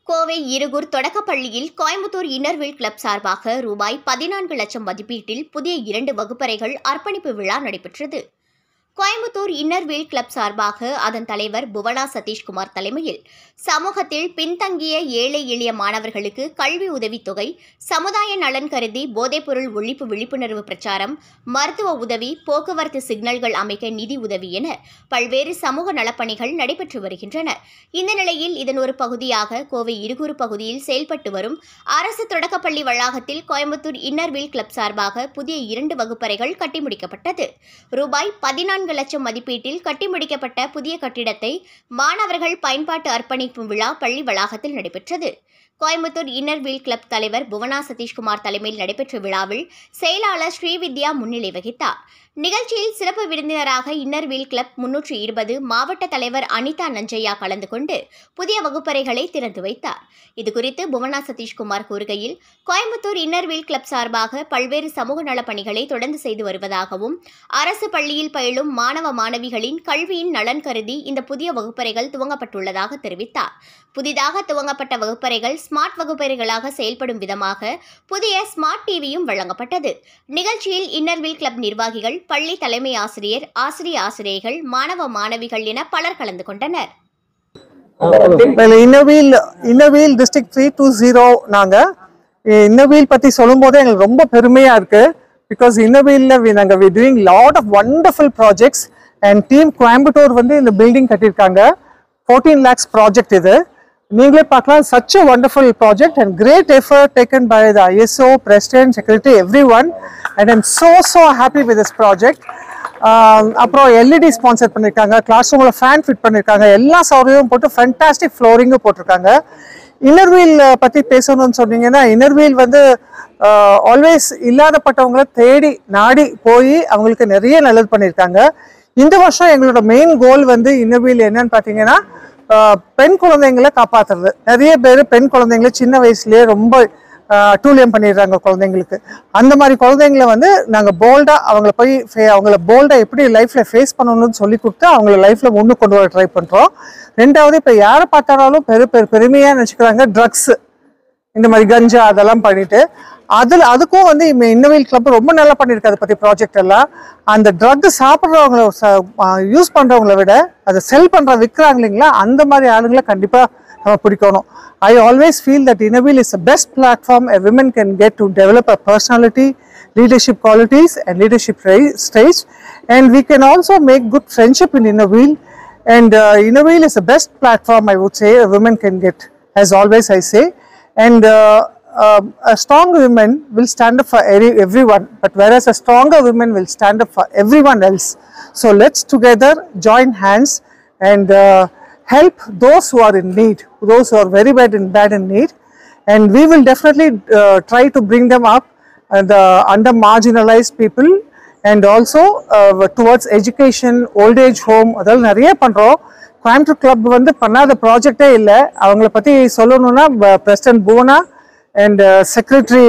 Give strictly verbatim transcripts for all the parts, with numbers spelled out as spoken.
கோவை இருகூர் தொடக்கப்பள்ளியில் Coimbatore Inner Wheel club சார்பாக ரூபாய் பதினான்கு லட்சம் மதிப்பீட்டில் புதிய இரண்டு வகுப்பறைகள் அர்ப்பணிப்பு விழா நடைபெற்றது. கோயம்புத்தூர் இன்னர்வீல் கிளப் சார்பாக அதன் தலைவர் புவனா சதீஷ்குமார் தலைமையில் சமூகத்தில் பின்தங்கிய ஏழை எளிய மாணவர்களுக்கு கல்வி உதவித்தொகை, சமுதாய நலன் கருதி போதைப்பொருள் ஒழிப்பு விழிப்புணர்வு பிரச்சாரம், மருத்துவ உதவி, போக்குவரத்து சிக்னல்கள் அமைக்க நிதி உதவி என பல்வேறு சமூக நலப்பணிகள் நடைபெற்று வருகின்றன. இந்த நிலையில் இதன் ஒரு பகுதியாக கோவை இருகூர் பகுதியில் செயல்பட்டு வரும் அரசு தொடக்கப்பள்ளி வளாகத்தில் கோயம்புத்தூர் இன்னர்வீல் கிளப் சார்பாக புதிய இரண்டு வகுப்பறைகள் கட்டி முடிக்கப்பட்டது. ரூபாய் பதினான்கு லட்சம் மதிப்பீட்டில் கட்டி முடிக்கப்பட்ட புதிய கட்டிடத்தை மாணவர்கள் பயன்பாட்டு அர்ப்பணிப்பு விழா பள்ளி வளாகத்தில் நடைபெற்றது. கோயம்புத்தூர் இன்னர்வீல் கிளப் தலைவர் புவனா சதீஷ்குமார் தலைமையில் நடைபெற்ற விழாவில் செயலாளர் ஸ்ரீவித்யா முன்னிலை வகித்தார். நிகழ்ச்சியில் சிறப்பு விருந்தினராக இன்னர்வீல் கிளப் முன்னூற்று இருபது மாவட்ட தலைவர் அனிதா நஞ்சையா கலந்து கொண்டு புதிய வகுப்பறைகளை திறந்து வைத்தார். இதுகுறித்து புவனா சதீஷ்குமார் கூறுகையில், கோயம்புத்தூர் இன்னர்வீல் கிளப் சார்பாக பல்வேறு சமூக நலப் பணிகளை தொடர்ந்து செய்து வருவதாகவும், அரசு பள்ளியில் பயிலும் மாணவ மாணவிகளின் கல்வியின் நலன் கருதி இந்த புதிய வகுப்பறைகள் துவங்கப்பட்டுள்ளதாக தெரிவித்தார். புதிதாக துவங்கப்பட்ட வகுப்பறைகள் ஸ்மார்ட் வகுப்பறைகளாக செயல்படும் விதமாக புதிய ஸ்மார்ட் டிவியும் வழங்கப்பட்டது. நிகழ்ச்சியில் இன்னர்வீல் கிளப் நிர்வாகிகள், பள்ளி தலைமை ஆசிரியர், ஆசிரிய ஆசிரியர்கள், மாணவ மாணவிகள் என பலர் கலந்து கொண்டனர். Inner Wheel Inner Wheel district three two zero நாங்க இன்னர்வீல் பத்தி சொல்லும் போது எங்களுக்கு ரொம்ப பெருமையா இருக்கு. பிகாஸ் இன்னர்வீல்ல நாங்க we doing lot of wonderful projects and team Coimbatore வந்து இந்த பில்டிங் கட்டியிருக்காங்க. ஃபோர்டீன் லேக்ஸ் ப்ராஜெக்ட் இது. நீங்களே பார்க்கலாம். such a wonderful project and great effort taken by the I S O, president, secretary, everyone, and I'm so so happy with this project. அப்புறம் LED sponsor பண்ணியிருக்காங்க, class ரூமில் fan fit பண்ணியிருக்காங்க, எல்லா சௌகரியமும் போட்டு fantastic ஃப்ளோரிங்கும் போட்டிருக்காங்க. இன்னர்வீல் பற்றி பேசணும்னு சொன்னீங்கன்னா, இன்னர்வீல் வந்து ஆல்வேஸ் இல்லாதப்பட்டவங்களை தேடி நாடி போய் அவங்களுக்கு நிறைய நல்லது பண்ணியிருக்காங்க. இந்த வருஷம் எங்களோட மெயின் கோல் வந்து இன்னர்வீல் என்னன்னு பார்த்தீங்கன்னா, பெண் குழந்தைங்களை காப்பாற்றுறது. நிறைய பேர் பெண் குழந்தைங்களை சின்ன வயசுலேயே ரொம்ப அட்டூழியம் பண்ணிடுறாங்க குழந்தைங்களுக்கு. அந்த மாதிரி குழந்தைங்களை வந்து நாங்கள் போல்டாக அவங்கள போய் அவங்கள போல்டாக எப்படி லைஃப்பில் ஃபேஸ் பண்ணணும்னு சொல்லி கொடுத்து அவங்கள லைஃப்பில் முன்னு கொண்டு வர ட்ரை பண்ணுறோம். ரெண்டாவது, இப்போ யாரை பார்த்தாலும் பெரு பெரு பெருமையாக நினச்சிக்கிறாங்க ட்ரக்ஸு, இந்த மாதிரி கஞ்சா அதெல்லாம் பண்ணிட்டு. அதில் அதுக்கும் வந்து இன்னர்வீல் கிளப் ரொம்ப நல்லா பண்ணியிருக்கு. அதை பற்றி ப்ராஜெக்ட் எல்லாம் அந்த ட்ரக் சாப்பிட்றவங்கள யூஸ் பண்ணுறவங்கள விட அதை செல் பண்ணுற விற்கிறாங்க இல்லைங்களா, அந்த மாதிரி ஆளுங்களை கண்டிப்பாக நம்ம பிடிக்கணும். I always feel that Innnerville is the best platform a women can get to develop a personality, leadership qualities and leadership stage, and we can also make good friendship in Innnerville. And uh, Innnerville is the best platform, I would say, a woman can get, as always I say. And uh, uh, a strong woman will stand up for everyone, but whereas a stronger woman will stand up for everyone else. So let's together join hands and uh, help those who are in need, those who are very bad in bad in need, and we will definitely uh, try to bring them up, uh, the under marginalized people, and also uh, towards education, old age home. அதெல்லாம் நிறைய பண்றோம். Coimbatore club வந்து பண்ணாத ப்ராஜெக்டே இல்லை. அவங்கள பத்தி சொல்லணும்னா president Bhuvana and uh, secretary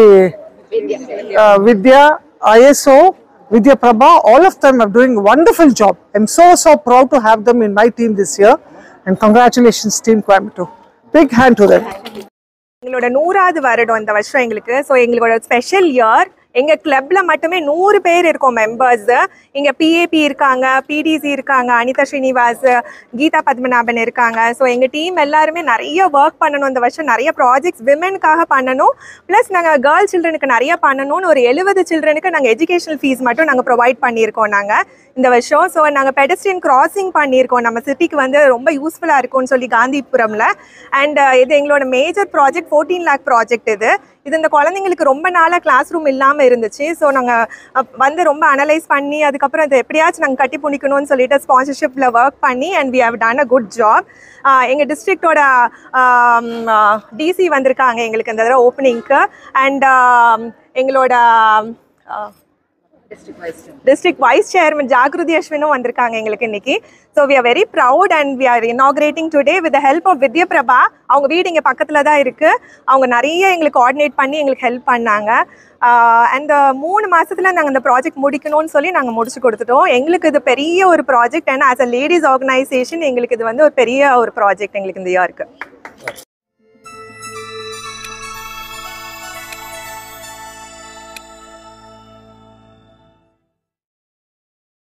uh, Vidya, I S O Vidya Prabha, all of them are doing a wonderful job. I'm so so proud to have them in my team this year. And congratulations team Coimbatore. Big hand to them. எங்களோட நூறாவது வருடம் இந்த வருஷம் எங்களுக்கு. So எங்களோட special year. எங்கள் கிளப்பில் மட்டுமே நூறு பேர் இருக்கோம் மெம்பர்ஸ். இங்கே பிஏபி இருக்காங்க, பிடிசி இருக்காங்க, அனிதா ஸ்ரீனிவாஸ், கீதா பத்மநாபன் இருக்காங்க. ஸோ எங்கள் டீம் எல்லாருமே நிறைய ஒர்க் பண்ணணும் இந்த வருஷம். நிறைய ப்ராஜெக்ட்ஸ் விமெனுக்காக பண்ணணும். ப்ளஸ் நாங்கள் கேர்ள் சில்ட்ரனுக்கு நிறைய பண்ணணும்னு ஒரு எழுபது சில்ட்ரனுக்கு நாங்கள் எஜுகேஷனல் ஃபீஸ் மட்டும் நாங்கள் ப்ரொவைட் பண்ணியிருக்கோம் நாங்கள் இந்த வருஷம். ஸோ நாங்கள் பெடஸ்ட்ரியன் கிராசிங் பண்ணியிருக்கோம். நம்ம சிட்டிக்கு வந்து ரொம்ப யூஸ்ஃபுல்லாக இருக்கும்னு சொல்லி காந்திபுரமில். அண்ட் இது எங்களோட major project, fourteen lake project இது. இது இந்த குழந்தைங்களுக்கு ரொம்ப நாளாக கிளாஸ் ரூம் இல்லாமல் இருந்துச்சு. ஸோ நாங்கள் வந்து ரொம்ப அனலைஸ் பண்ணி அதுக்கப்புறம் இது எப்படியாச்சும் நாங்கள் கட்டி புணிக்கணும்னு சொல்லிட்டு ஸ்பான்சர்ஷிப்பில் ஒர்க் பண்ணி and we have done a good job. எங்கள் டிஸ்ட்ரிக்டோட டிசி வந்திருக்காங்க எங்களுக்கு இந்த தடவை ஓப்பனிங்க்கு. அண்ட் எங்களோட district vice chairman Jagruti Ashwinum வந்திருக்காங்க எங்களுக்கு இன்னைக்கு. So we are very proud and we are inaugurating today with the help of Vidya Prabha. அவங்க வீடு இங்கே பக்கத்தில் தான் இருக்குது. அவங்க நிறைய எங்களுக்கு கோஆர்டினேட் பண்ணி எங்களுக்கு ஹெல்ப் பண்ணாங்க. அண்ட் மூணு மாதத்தில் நாங்கள் இந்த ப்ராஜெக்ட் முடிக்கணும்னு சொல்லி நாங்கள் முடிச்சு கொடுத்துட்டோம். எங்களுக்கு இது பெரிய ஒரு project. And as a ladies organisation எங்களுக்கு இது வந்து ஒரு பெரிய ஒரு ப்ராஜெக்ட் எங்களுக்கு இந்த இயருக்கு.